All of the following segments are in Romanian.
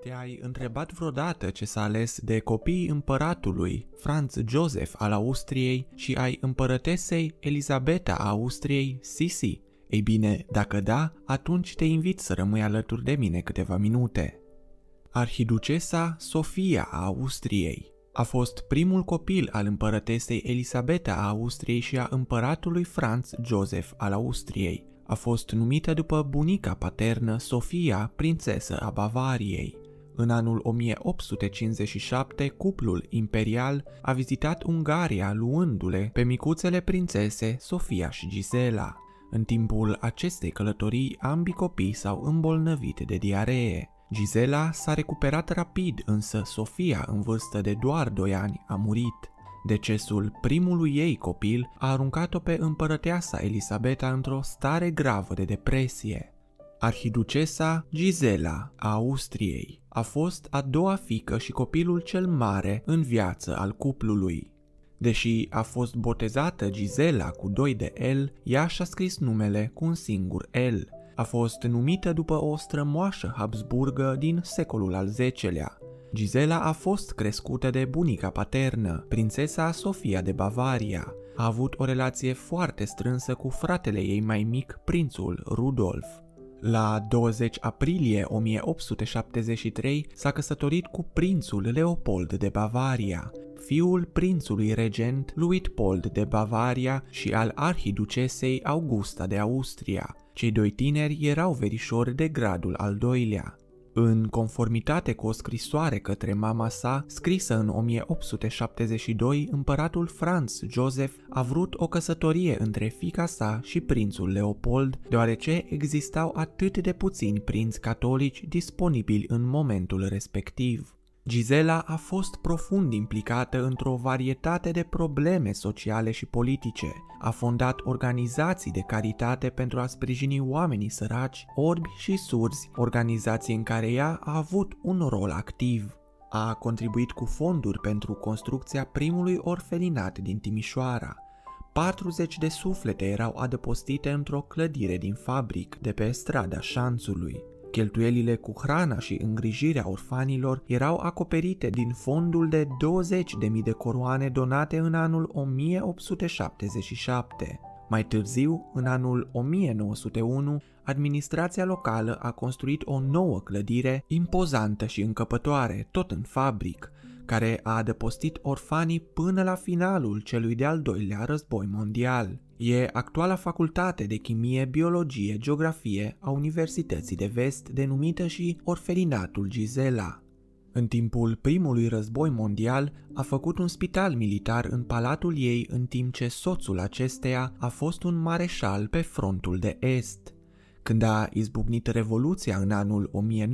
Te-ai întrebat vreodată ce s-a ales de copiii împăratului Franz Joseph al Austriei și ai împărătesei Elisabeta a Austriei, Sisi? Ei bine, dacă da, atunci te invit să rămâi alături de mine câteva minute. Arhiducesa Sofia a Austriei a fost primul copil al împărătesei Elisabeta a Austriei și a împăratului Franz Joseph al Austriei. A fost numită după bunica paternă Sofia, prințesă a Bavariei. În anul 1857, cuplul imperial a vizitat Ungaria luându-le pe micuțele prințese Sofia și Gisela. În timpul acestei călătorii, ambii copii s-au îmbolnăvit de diaree. Gisela s-a recuperat rapid, însă Sofia, în vârstă de doar 2 ani, a murit. Decesul primului ei copil a aruncat-o pe împărăteasa Elisabeta într-o stare gravă de depresie. Arhiducesa Gisela a Austriei a fost a doua fiică și copilul cel mare în viață al cuplului. Deși a fost botezată Gisela cu 2 de L, ea și-a scris numele cu un singur L. A fost numită după o strămoașă Habsburgă din secolul al X-lea. Gisela a fost crescută de bunica paternă, prințesa Sofia de Bavaria. A avut o relație foarte strânsă cu fratele ei mai mic, prințul Rudolf. La 20 aprilie 1873 s-a căsătorit cu prințul Leopold de Bavaria, fiul prințului regent Luitpold de Bavaria și al arhiducesei Augusta de Austria. Cei doi tineri erau verișori de gradul al 2-lea. În conformitate cu o scrisoare către mama sa, scrisă în 1872, împăratul Franz Joseph a vrut o căsătorie între fiica sa și prințul Leopold, deoarece existau atât de puțini prinți catolici disponibili în momentul respectiv. Gisela a fost profund implicată într-o varietate de probleme sociale și politice. A fondat organizații de caritate pentru a sprijini oamenii săraci, orbi și surzi, organizații în care ea a avut un rol activ. A contribuit cu fonduri pentru construcția primului orfelinat din Timișoara. 40 de suflete erau adăpostite într-o clădire din fabric de pe strada Șanțului. Cheltuielile cu hrana și îngrijirea orfanilor erau acoperite din fondul de 20.000 de coroane donate în anul 1877. Mai târziu, în anul 1901, administrația locală a construit o nouă clădire impozantă și încăpătoare, tot în fabric, care a adăpostit orfanii până la finalul celui de-al 2-lea război mondial. E actuala facultate de chimie, biologie, geografie a Universității de Vest, denumită și Orfelinatul Gisela. În timpul primului război mondial a făcut un spital militar în palatul ei, în timp ce soțul acesteia a fost un mareșal pe frontul de est. Când a izbucnit Revoluția în anul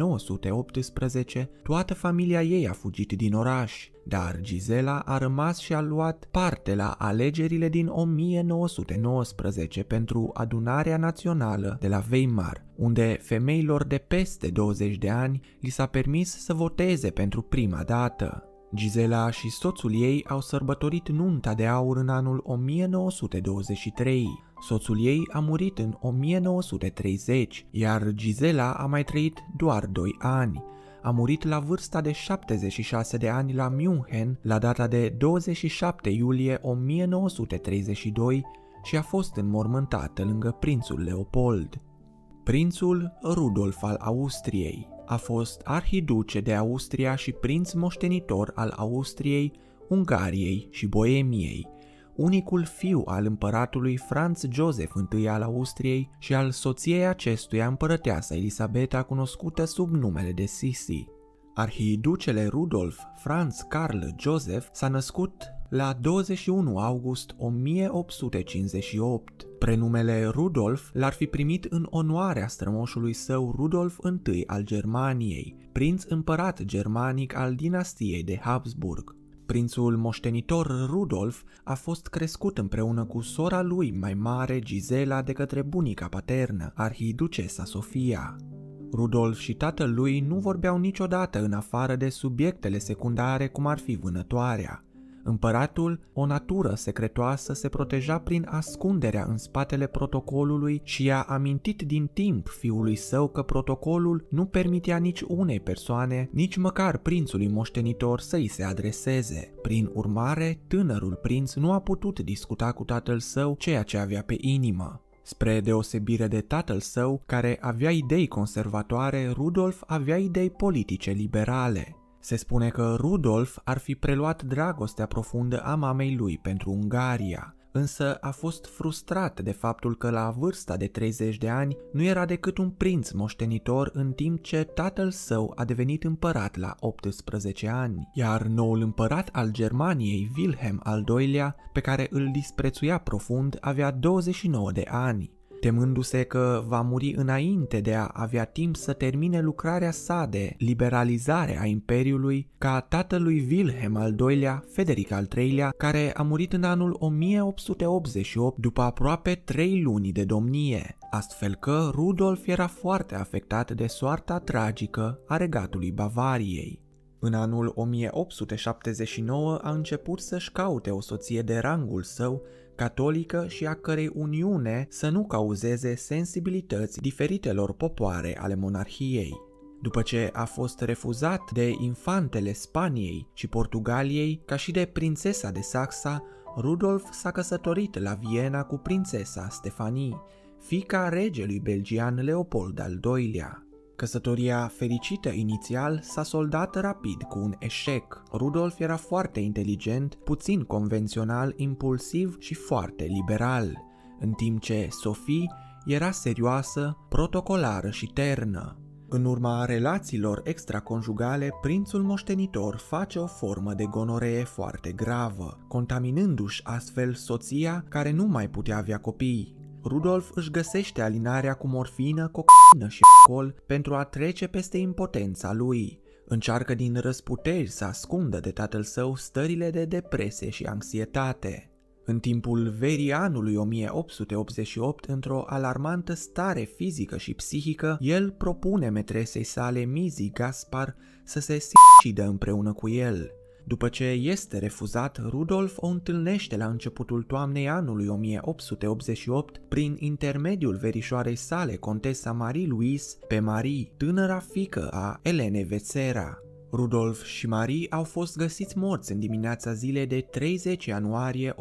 1918, toată familia ei a fugit din oraș, dar Gisela a rămas și a luat parte la alegerile din 1919 pentru Adunarea Națională de la Weimar, unde femeilor de peste 20 de ani li s-a permis să voteze pentru prima dată. Gisela și soțul ei au sărbătorit nunta de aur în anul 1923. Soțul ei a murit în 1930, iar Gisela a mai trăit doar 2 ani. A murit la vârsta de 76 de ani la München la data de 27 iulie 1932 și a fost înmormântată lângă prințul Leopold. Prințul Rudolf al Austriei a fost arhiduce de Austria și prinț moștenitor al Austriei, Ungariei și Boemiei, unicul fiu al împăratului Franz Joseph I al Austriei și al soției acestuia, împărăteasa Elisabeta, cunoscută sub numele de Sisi. Arhiducele Rudolf Franz Carl Joseph s-a născut la 21 august 1858. Prenumele Rudolf l-ar fi primit în onoarea strămoșului său Rudolf I al Germaniei, prinț împărat germanic al dinastiei de Habsburg. Prințul moștenitor Rudolf a fost crescut împreună cu sora lui mai mare, Gisela, de către bunica paternă, arhiducesa Sofia. Rudolf și tatăl lui nu vorbeau niciodată în afară de subiectele secundare, cum ar fi vânătoarea. Împăratul, o natură secretoasă, se proteja prin ascunderea în spatele protocolului și i-a amintit din timp fiului său că protocolul nu permitea nici unei persoane, nici măcar prințului moștenitor, să îi se adreseze. Prin urmare, tânărul prinț nu a putut discuta cu tatăl său ceea ce avea pe inimă. Spre deosebire de tatăl său, care avea idei conservatoare, Rudolf avea idei politice liberale. Se spune că Rudolf ar fi preluat dragostea profundă a mamei lui pentru Ungaria, însă a fost frustrat de faptul că la vârsta de 30 de ani nu era decât un prinț moștenitor, în timp ce tatăl său a devenit împărat la 18 ani, iar noul împărat al Germaniei, Wilhelm al II-lea, pe care îl disprețuia profund, avea 29 de ani. Temându-se că va muri înainte de a avea timp să termine lucrarea sa de liberalizare a Imperiului, ca tatălui Wilhelm al II-lea, Frederic al III-lea, care a murit în anul 1888 după aproape 3 luni de domnie, astfel că Rudolf era foarte afectat de soarta tragică a regatului Bavariei. În anul 1879 a început să-și caute o soție de rangul său, catolică și a cărei uniune să nu cauzeze sensibilități diferitelor popoare ale monarhiei. După ce a fost refuzat de infantele Spaniei și Portugaliei, ca și de prințesa de Saxa, Rudolf s-a căsătorit la Viena cu prințesa Stefanie, fiica regelui belgian Leopold al II-lea. Căsătoria fericită inițial s-a soldat rapid cu un eșec. Rudolf era foarte inteligent, puțin convențional, impulsiv și foarte liberal, în timp ce Sophie era serioasă, protocolară și ternă. În urma relațiilor extraconjugale, prințul moștenitor face o formă de gonoree foarte gravă, contaminându-și astfel soția, care nu mai putea avea copii. Rudolf își găsește alinarea cu morfină, cocaină și alcool pentru a trece peste impotența lui. Încearcă din răsputeri să ascundă de tatăl său stările de depresie și anxietate. În timpul verii anului 1888, într-o alarmantă stare fizică și psihică, el propune metresei sale Mizzi Gaspar să se sicidă împreună cu el. După ce este refuzat, Rudolf o întâlnește la începutul toamnei anului 1888 prin intermediul verișoarei sale, contesa Marie-Louise, pe Marie, tânăra fiică a Elene Vețera. Rudolf și Marie au fost găsiți morți în dimineața zilei de 30 ianuarie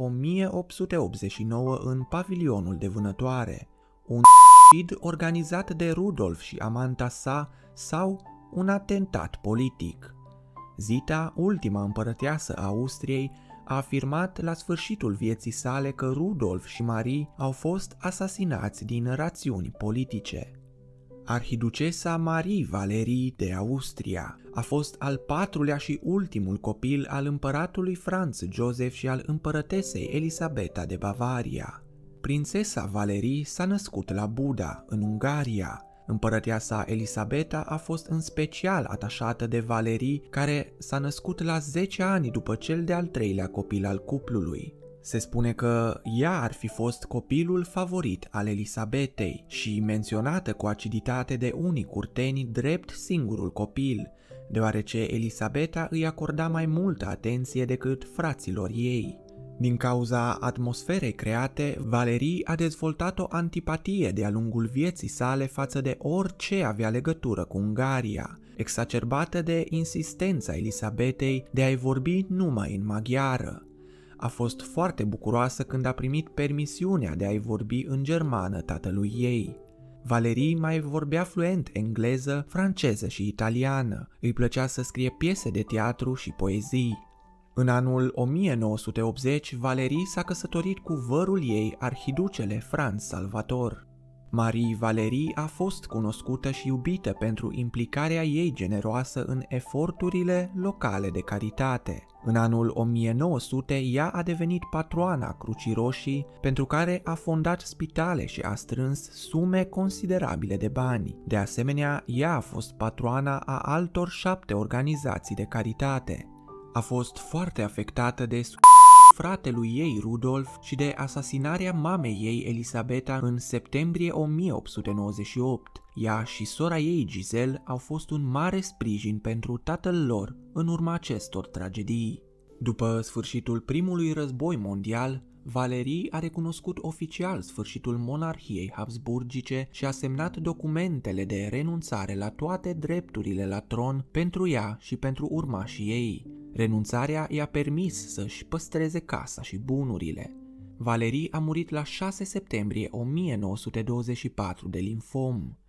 1889 în pavilionul de vânătoare. Un suicid organizat de Rudolf și amanta sa sau un atentat politic. Zita, ultima împărăteasă a Austriei, a afirmat la sfârșitul vieții sale că Rudolf și Marie au fost asasinați din rațiuni politice. Arhiducesa Marie Valerie de Austria a fost al 4-lea și ultimul copil al împăratului Franz Joseph și al împărătesei Elisabeta de Bavaria. Prințesa Valerie s-a născut la Buda, în Ungaria. Împărăteasa Elisabeta a fost în special atașată de Valerie, care s-a născut la 10 ani după cel de-al 3-lea copil al cuplului. Se spune că ea ar fi fost copilul favorit al Elisabetei și menționată cu aciditate de unii curteni drept singurul copil, deoarece Elisabeta îi acorda mai multă atenție decât fraților ei. Din cauza atmosferei create, Valerie a dezvoltat o antipatie de-a lungul vieții sale față de orice avea legătură cu Ungaria, exacerbată de insistența Elisabetei de a-i vorbi numai în maghiară. A fost foarte bucuroasă când a primit permisiunea de a-i vorbi în germană tatălui ei. Valerie mai vorbea fluent engleză, franceză și italiană. Îi plăcea să scrie piese de teatru și poezii. În anul 1980, Valerie s-a căsătorit cu vărul ei, arhiducele Franz Salvator. Marie Valerie a fost cunoscută și iubită pentru implicarea ei generoasă în eforturile locale de caritate. În anul 1900, ea a devenit patroana Crucii Roșii, pentru care a fondat spitale și a strâns sume considerabile de bani. De asemenea, ea a fost patroana a altor 7 organizații de caritate. A fost foarte afectată de fratelui ei Rudolf și de asasinarea mamei ei Elisabeta în septembrie 1898. Ea și sora ei Giselle au fost un mare sprijin pentru tatăl lor în urma acestor tragedii. După sfârșitul primului război mondial, Valerie a recunoscut oficial sfârșitul monarhiei habsburgice și a semnat documentele de renunțare la toate drepturile la tron pentru ea și pentru urmașii ei. Renunțarea i-a permis să-și păstreze casa și bunurile. Valerie a murit la 6 septembrie 1924 de limfom.